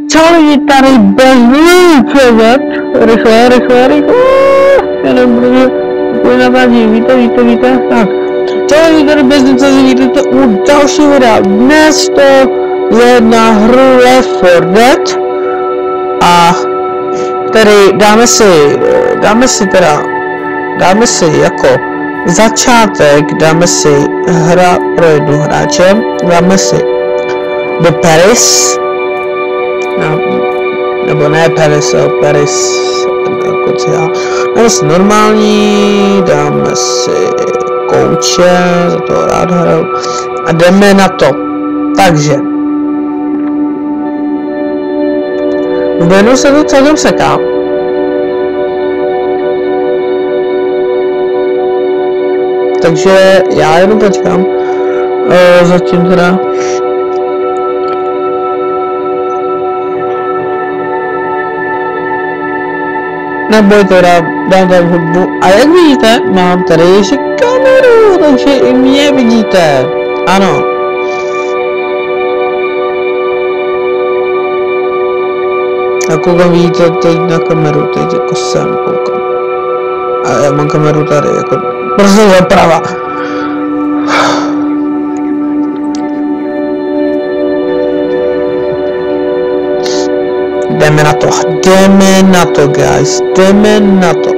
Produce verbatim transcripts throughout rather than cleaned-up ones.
Čau lidi, tady Bezlíčovat. Rychle, rychle, rychle. Já nebudu úplně natáčí, víte, víte, víte. Tak. Čau lidi, tady Bezlíčovat, vítejte u dalšího videa. Dnes to je na hru Left four Dead. A tady dáme si, dáme si teda, dáme si jako začátek, dáme si hra pro jednu hráče, dáme si do Paris, no, nebo ne Paris, ale Paris, jako co já, dáme si normální, dáme si kouče, za to rád hraju, a jdeme na to. Takže v menu se to celkem seká. Takže já jenom počkám, e, zatím teda. Nebojte, dám, dám tam hudbu. A jak vidíte, mám tady ještě kameru, takže i mě vidíte. Ano. A koukám, vidíte teď na kameru, teď jako sem koukám. A já mám kameru tady, jako prostě doprava. Jdeme na to, jdeme na to, guys, jdeme na to.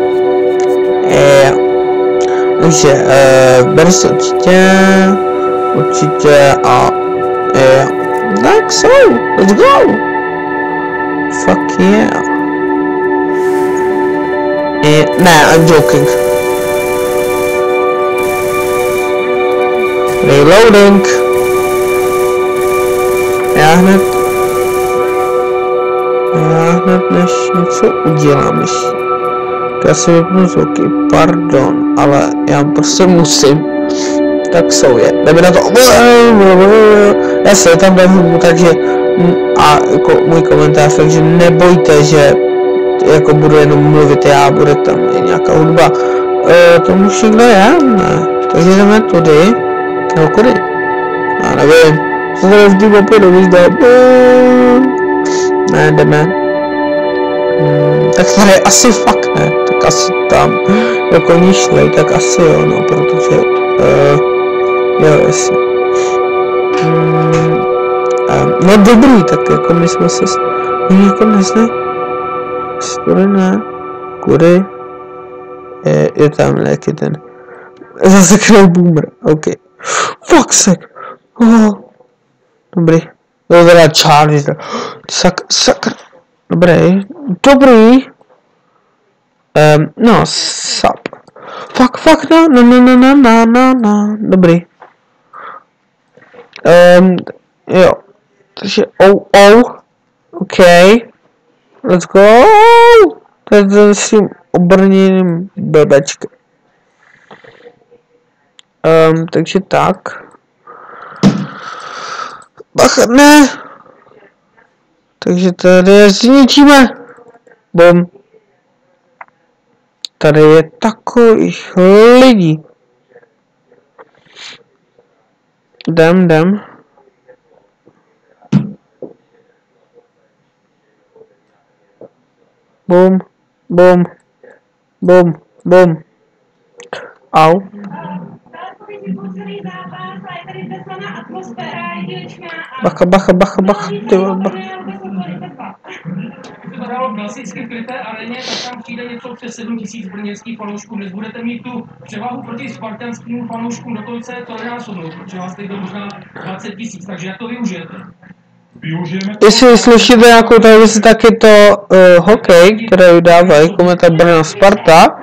E, takže, e, beru si určitě, určitě a, e, tak so, let's go. Fuck yeah. E, ne, I'm joking. Reloading. Já hned Já hned než něco udělám ještě. Já si vypnu zvuky, pardon, ale já prostě musím. Tak jsou je. Jdeme na to. Já se tam dám hudbu, takže a jako můj komentář, takže nebojte, že jako budu jenom mluvit já, bude tam nějaká hudba. E, to už někdo je? Ne. Takže jdeme tudy. No kudy? Já nevím. Co to vždy opět vyzdám. Ne, jdeme. Hmm, tak tady asi fakt ne, tak asi tam jako ní šlej, tak asi jo, no, protože, uh, jo, jestli. Hmm, uh, no dobrý, tak jako my jsme se, my jako nezne, kudy ne, kudy, je, je tam nějaký ten, zase kraj boomer, ok, fuck sake, oh, dobrý. To teda Charlie, sak, sakr, dobrý, dobrý, um, no, sap, fuck, fuck, no, no, no, no, no, no, no, no, dobrý, um, jo, takže, oh, oh, ok, let's go, teď s tím obrněným blbečkem, um, takže tak. Bacha, ne! Takže tady zničíme! Bum! Tady je takových lidí. Jdem, jdem. Bum, bum, bum, bum. Au. Bacha, bacha, bacha, bacha, ty bacha. To hrálo klasicky v kryté aréně, tak tam přijde něco přes sedm tisíc brněnských fanoušků. Dnes budete mít tu převahu proti spartanským fanouškům dokonce trojnásobnou, protože vás teď možná dvacet tisíc, takže jak to využijete? Využijeme. Jestli slyšíte nějakou televizi, tak je to uh, hokej, který dávají, Kometa Brno Sparta.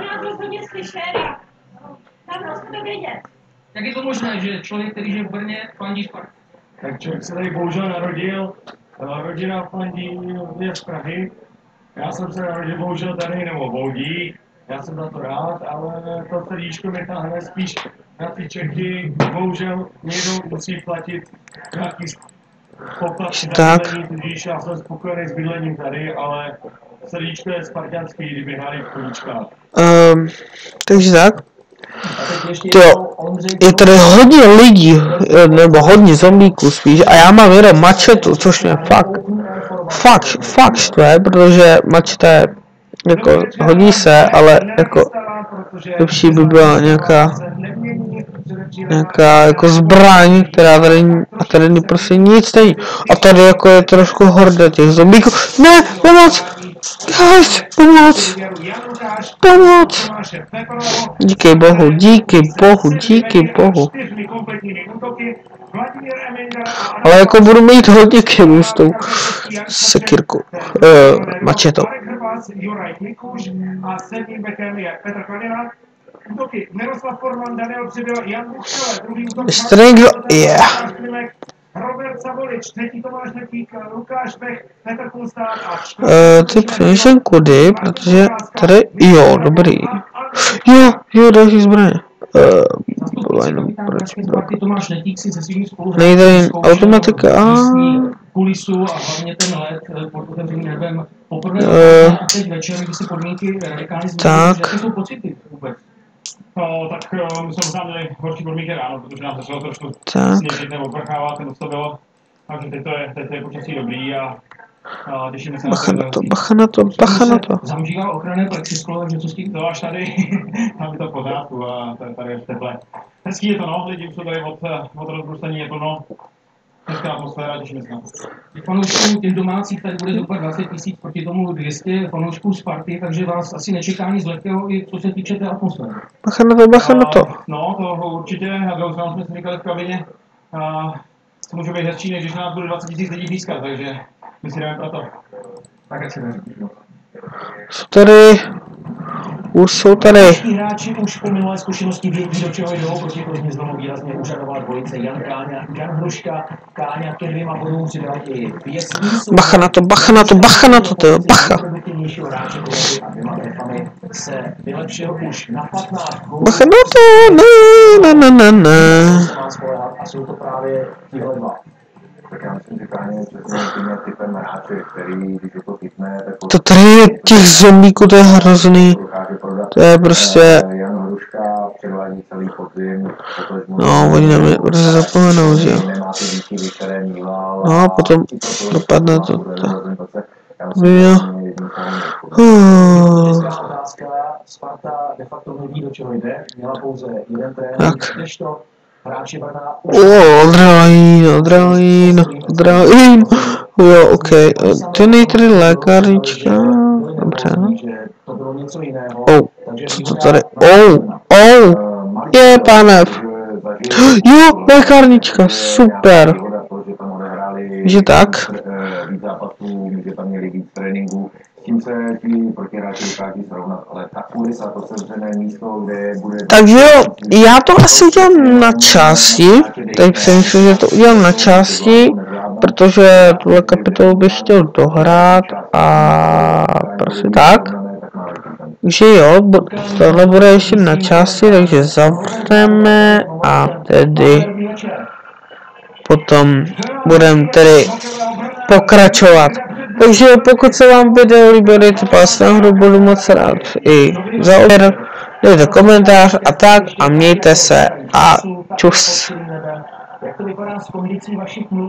Jak je to možné, že člověk, který žije v Brně, fandí Spartě? Tak člověk se tady bohužel narodil, rodina fandí je z Prahy. Já jsem se narodil bohužel tady, nebo Boudí, já jsem za to rád, ale to srdíčko mě táhne spíš na ty Čechy. Bohužel někdo musí platit nějaký poplatky za bydlení, tudíž já jsem spokojený s bydlením tady, ale srdíčko je spartanský, kdyby hráli v Koníčkách. Um, takže tak. A teď ještě To jednou, je tady hodně lidí, nebo hodně zombíků spíš, a já mám jenom mačetu, což mě fakt, fakt, fakt štve, protože mačeta je, jako, hodí se, ale jako, lepší by byla nějaká, nějaká jako zbraň, která tady, a tady prostě nic není. A tady jako je trošku horda těch zombíků. Ne, pomoc! Guys, pomoc! Pomoc! Díky bohu, díky bohu, díky bohu. Ale jako budu mít hodně killů s tou sekírkou, uh, mačetou. Ještě někdo, yeah. Robert Savolič, třetí Tomáš Netík, Lukáš Bech, Petr Kulstát a Uh, ty přemýšlím kudy, protože tady, jo, dobrý. Jo, jo, další zbraně. Uh, jenom proč? Nejde jen automatika, a... kulisu a hlavně ten let pod otevřeným nebem. Poprvé Uh, a teď večer, kdy se podmínky radikálně tak. jaké jsou pocity vůbec? No, tak my jsme možná měli horší podmínky ráno, protože nám začalo trošku Tak. sněžit nebo prchávat, ten to bylo. Takže teď to je, teď to je počasí dobrý a, a těšíme se na Bacha na to, bacha na to, bacha na to. Zamžíval ochranné plexisklo, takže co s tím? to až tady, tam je to v pořádku a tady, tady je v teple. Hezký je to, no, lidi už jsou tady od, od rozbrustení, je plno. Hezká atmosféra, těšíme se na to. Těch fanoušků, těch domácích, tady bude zhruba dvacet tisíc proti tomu dvě stě fanoušků Sparty, takže vás asi nečeká nic lehkého, i co se týče té atmosféry. Bacha na to, bacha na to. No, to určitě, na druhou stranu jsme si říkali v kabině, a to může být hezčí, než když nás bude dvacet tisíc lidí blízka, takže my si jdeme pro to. Tak ať si neříkáš. Jsou tady, už jsou tady. Hráči už po minulé zkušenosti vědí, do čeho jdou, proti tomu znovu výrazně úřadovala dvojice Jan Káňa, Jan Hruška. Káňa ke dvěma bodům přidal i pět. Bacha na to, bacha na to, bacha na to, tyjo, bacha. A dvěma trefami se vylepšil už na patnáct gólů. Bacha na to, ne, ne, ne, ne, ne. A jsou to právě tihle dva. Tak já myslím, že Káňa je přesně tím typem hráče, který, když to chytne, tak... To tady je těch zombíků, to je hrozný. To je prostě... Jan Hruška předvádí celý podzim. No, oni na mě brzy zapomenou, že jo. No a potom dopadne to. Jo. Sparta de facto neví, do čeho jde. Měla pouze jeden trénink, Tak. než to hráči Brna už... O, adrenalín, adrenalín, adrenalín. Jo, ok. Ty nej tady lékárnička. Dobře. To bylo něco jiného. Oh, co to tady? Oh, oh. Je, panev. Jo, lékárnička, super. Že tak? Víc zápasů, že tam měli víc tréninků. S tím se ti protihráči dokáží srovnat, ale ta kulisa, to sevřené místo, kde bude... Takže jo, já to asi udělám na části. Teď přemýšlím, že to udělám na části, protože tuhle kapitolu bych chtěl dohrát a prostě tak. Takže jo, tohle bude ještě na části, takže zavřeme a tedy potom budeme tedy pokračovat. Takže pokud se vám video líbilo, dejte palec nahoru, budu moc rád i za odběr, dejte komentář a tak a mějte se a čus. Jak to vypadá s kondicí vašich